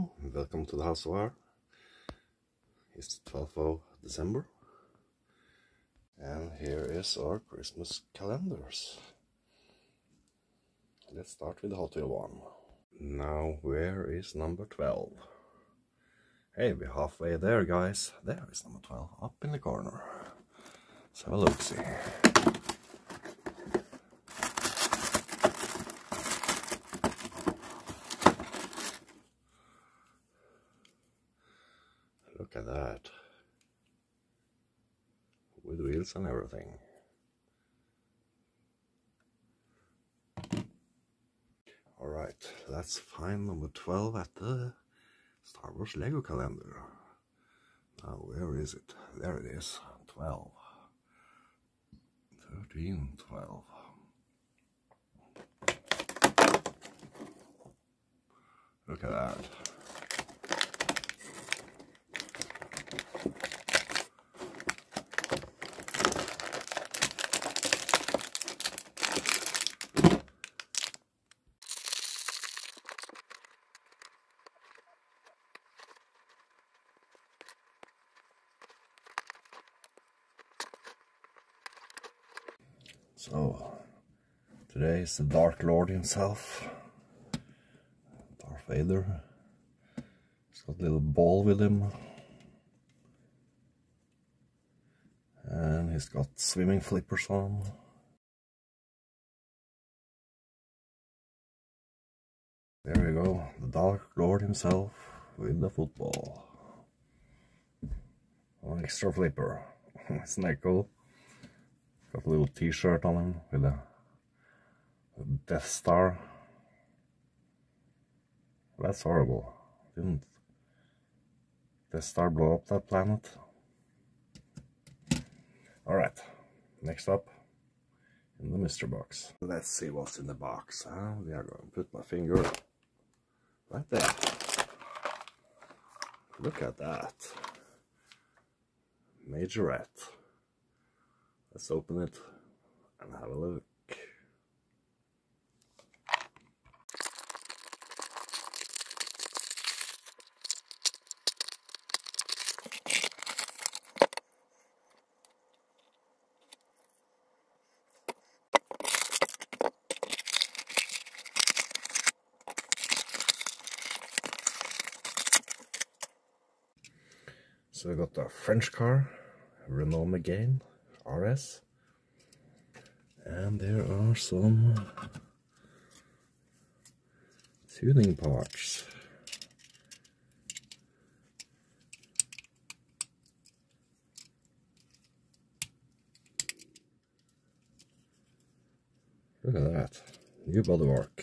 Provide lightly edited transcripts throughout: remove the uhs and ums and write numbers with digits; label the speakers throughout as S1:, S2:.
S1: Hello, welcome to the House of Art. It's the 12th of December and here is our Christmas calendars. Let's start with the Hot Wheel one. Now where is number 12? Hey, we're halfway there, guys. There is number 12, up in the corner. Let's have a look-see. Look at that. With wheels and everything. Alright, let's find number 12 at the Star Wars Lego calendar. Now, where is it? There it is. 12. 13, 12. Look at that. So, today is the Dark Lord himself, Darth Vader. He's got a little ball with him. And he's got swimming flippers on. There we go, the Dark Lord himself with the football. An extra flipper. Isn't that cool? Got a little t-shirt on him with a Death Star. That's horrible. Didn't Death Star blow up that planet? Alright, next up in the mystery box. Let's see what's in the box. We are going to put my finger right there. Look at that. Majorette. Let's open it and have a look. So we got a French car, Renault Megane RS. And there are some tuning parts. Look at that, new bodywork.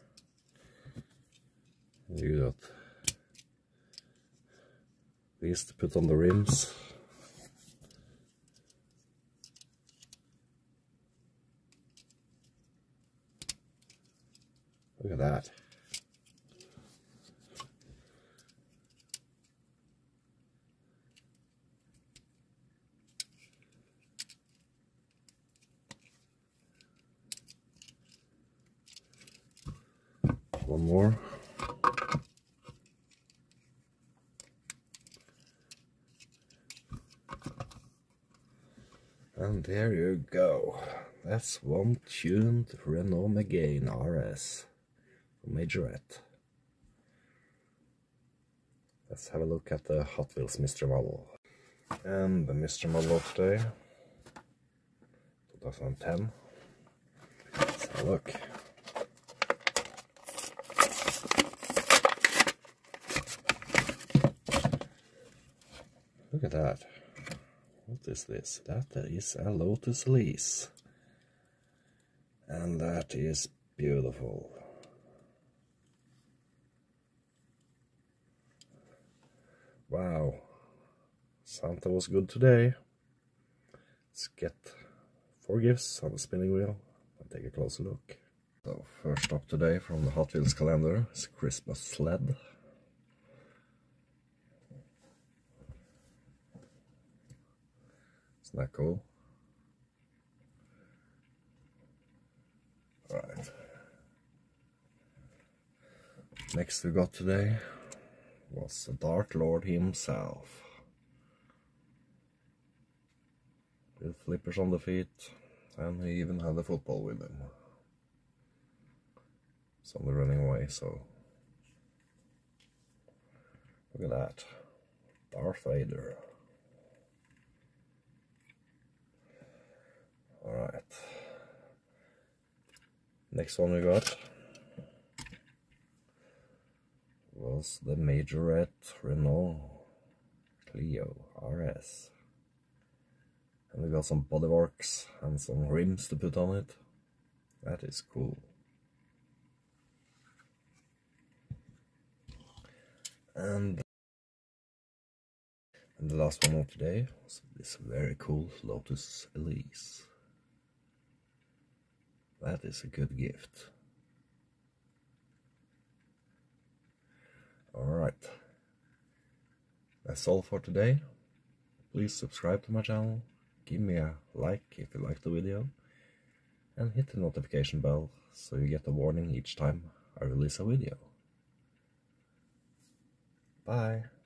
S1: You got these to put on the rims. Look at that. One more. And there you go. That's one tuned Renault Megane RS. Majorette. Let's have a look at the Hot Wheels mystery model. And the mystery model of today, 2010. Let's have a look. Look at that. What is this? That is a Lotus Elise. And that is beautiful. Wow, Santa was good today. Let's get 4 gifts on the spinning wheel and take a closer look. So first up today from the Hot Wheels calendar is Christmas sled. Isn't that cool? Alright. Next we got today was the Dark Lord himself. With flippers on the feet, and he even had a football with him. Somebody running away, so look at that. Darth Vader. Alright. Next one we got was the Majorette Renault Clio RS. And we got some bodyworks and some rims to put on it. That is cool. And the last one of today was this very cool Lotus Elise. That is a good gift. Alright. That's all for today. Please subscribe to my channel. Give me a like if you liked the video. And hit the notification bell so you get a warning each time I release a video. Bye.